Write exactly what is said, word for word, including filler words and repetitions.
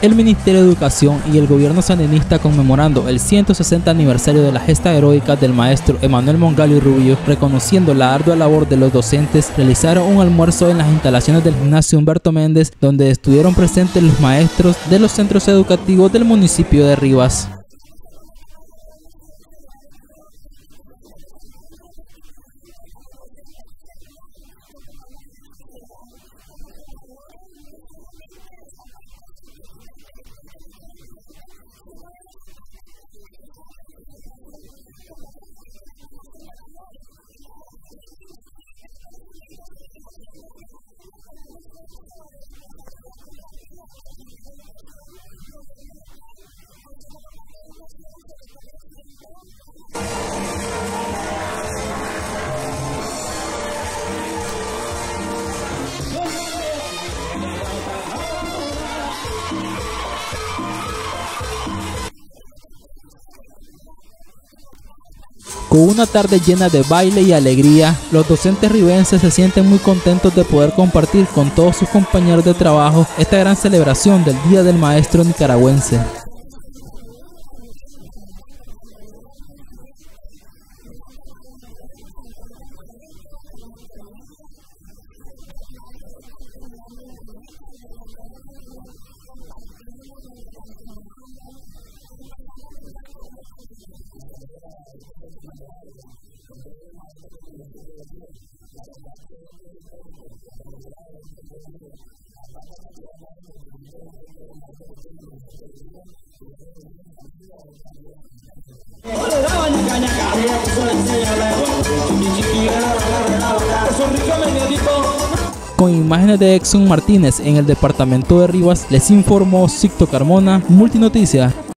El Ministerio de Educación y el gobierno sandinista, conmemorando el ciento sesenta aniversario de la gesta heroica del maestro Emanuel Mongallo y Rubio, reconociendo la ardua labor de los docentes, realizaron un almuerzo en las instalaciones del gimnasio Humberto Méndez, donde estuvieron presentes los maestros de los centros educativos del municipio de Rivas. Con una tarde llena de baile y alegría, los docentes ribenses se sienten muy contentos de poder compartir con todos sus compañeros de trabajo esta gran celebración del Día del Maestro Nicaragüense. Con imágenes de Exxon Martínez en el departamento de Rivas, les informó Sixto Carmona, Multinoticias.